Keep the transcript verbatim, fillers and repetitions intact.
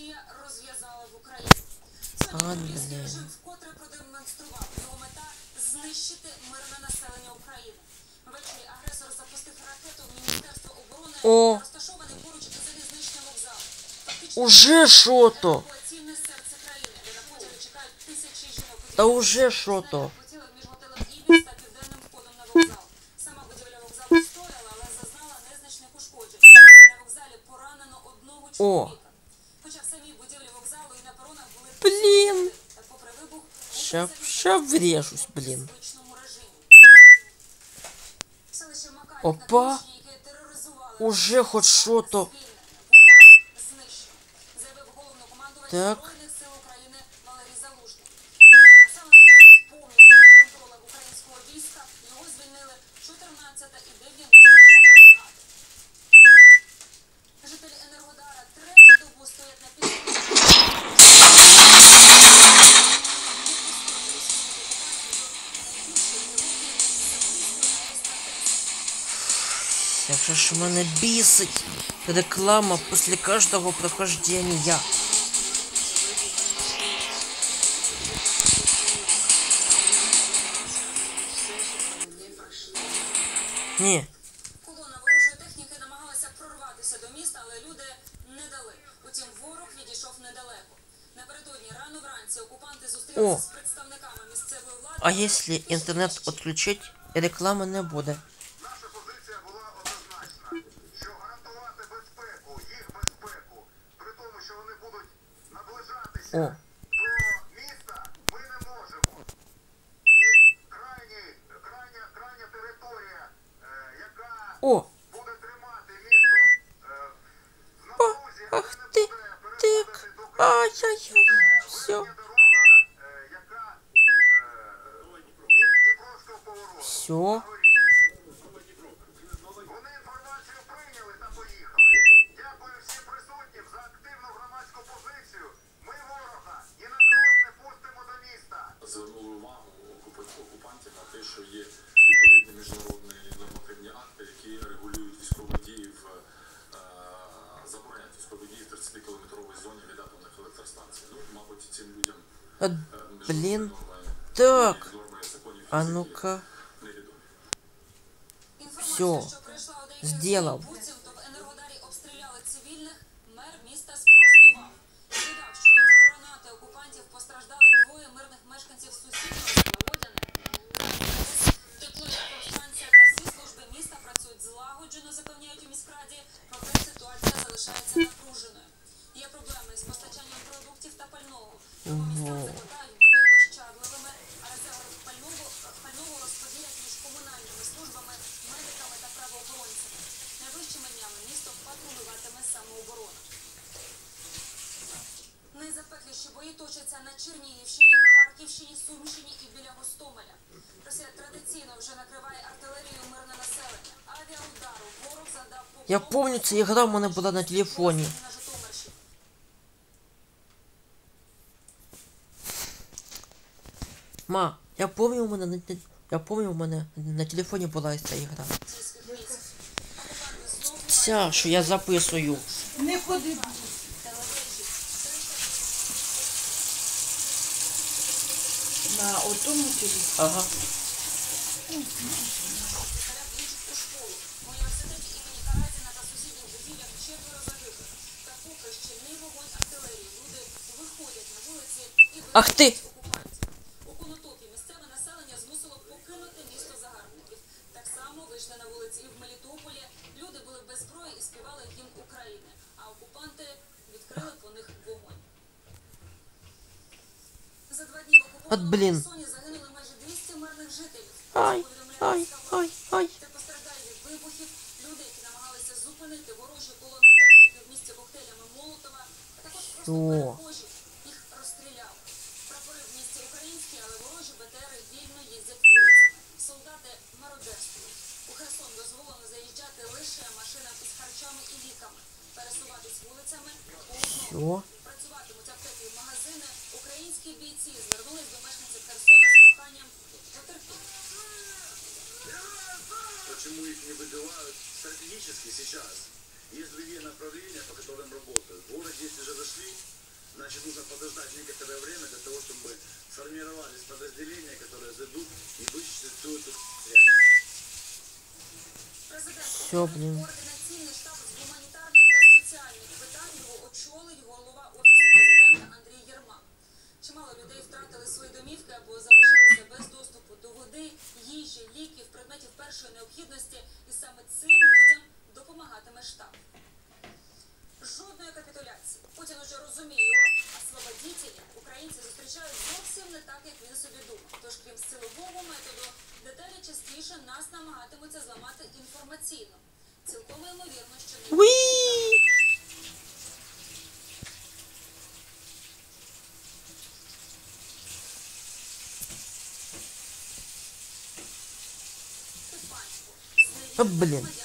Росія розв'язала в Україні. Сьогодні російський режим вкотре продемонстрував його мета знищити мирне населення України. Ввечері агресор запустив ракету в Міністерство оборони, О. розташований поруч залізничним вокзалом. Уже що-то. Евакуаційне серце країни, де на потяги чекають тисячі жінок. Та уже що-то. Полетіли між готелем «Ібіс» та південним входом на вокзал. Сама будівля вокзалу стояла, але зазнала незначних ушкоджень. На вокзалі поранено одного чоловіка. Хоча в самій будівлі вокзалу і на перонах були Блін. та попри вибух Ща, ща врежусь, блін. Опа. Уже хоть что-то. Так. Жителі Енергодара третю добу стоять на підсумку. Як же ж мене бісить реклама після кожного прохождення. Ні. Колона ворожої техніки намагалася прорватися до міста, але люди не дали. Утім, ворог відійшов недалеко. Напередодні рано вранці окупанти зустрілися з представниками місцевої влади. А якщо інтернет відключить, реклами не буде. Наша позиція була однозначна, що гарантувати безпеку, їх безпеку, при тому, що вони будуть наближатися О. до міста, ми не можемо. І крайні, крайня, крайня територія, е, яка О, буде тримати місто е, в напрузі, але ах не ти, буде тик, переходити до Криму. ай-яй-яй, все, Це дорога, е, яка е, Дніпровського повороту. все. Вони інформацію прийняли та поїхали. Дякую всім присутнім за активну громадську позицію. Ми ворога і на крок не пустимо до міста. Звернули увагу окупантів на те, що є відповідні міжнародні нормативні акти, які регулюють військові дії в е, забороняють військові дії в тридцятикілометровій зоні від атомних електростанцій. Ну, мабуть, цим людям А, е, блін. норми, Так. норми законів А фізики ну-ка. невідомі. Все. Сделал. Буцімто в Енергодарі обстріляли цивільних, мер міста спростував. Додав, що від гранати окупантів постраждали двоє мирних мешканців сусіднього села Водяне. Теплоелектростанція та всі служби міста працюють злагоджено, запевняють у міськраді, проте ситуація залишається напруженою. Є проблеми з постачанням продуктів та пального. Тому містян закликають бути ощадливими, а резерви пального, пального розподілять між комунальними службами, медиками та правоохоронцями. Найближчими днями місто патрулюватиме самооборона. Найзапекліші бої точаться на Чернігівщині, Харківщині, Сумщині і біля Гостомеля. Росія традиційно вже накриває артилерією мирне населення. Авіаудару ворог завдав по Я помню, ця ігра в мене була на телефоні. на Житомирщині. Ма, я помню, у мене на те- я помню, у мене на телефоні була ця ігра. Ця, що я записую. Не ходи. На отому телефоні. Ага. Ах ти! У Конотопі місцеве населення змусило покинути місто загарбників. Так само вийшли на вулиці і в Мелітополі. Люди були без зброї і співали гімн України. А окупанти відкрили по них вогонь. За два дні в От окупованому блін. Херсоні загинули майже двісті мирних жителів. Ай, ай, ай, ай. Це постраждалі від вибухів. Люди, які намагалися зупинити ворожі колони техніки в місті коктейлями Молотова, а також просто О. перехожі, їх розстріляли. Прапори в місті українські, але ворожі БТРи вільно їздять вулицями. Солдати мародерствують. У Херсон дозволено заїжджати лише машинам із харчами і ліками. Пересуватись вулицями по одному. Що? Працюватимуть аптеки і магазини. Українські бійці звернулись до мешканців Херсона з проханням потерпіти. Почему их не выбивают стратегически сейчас? Есть другие направления, по которым работают. В городе, если же зашли, значит, нужно подождать некоторое время для того, чтобы формировались подразделения, которые зайдут и вычистят всю эту связь. Президент Все, блін. координаційний штаб з гуманітарних та соціальних питань його очолить голова Офісу президента Андрій Єрмак. Чимало людей втратили свої домівки або залишилися без доступу до води, їжі, ліків, предметів першої необхідності, і саме цим людям допомагатиме штаб. Жодної капітуляції. Путін уже розуміє, його освободітелі українці зустрічають зовсім не так, як він собі думав. Тож, крім силового методу, деталі частіше нас намагатимуться зламати інформаційно. Цілком ймовірно, що не Уі! панську. А, блін.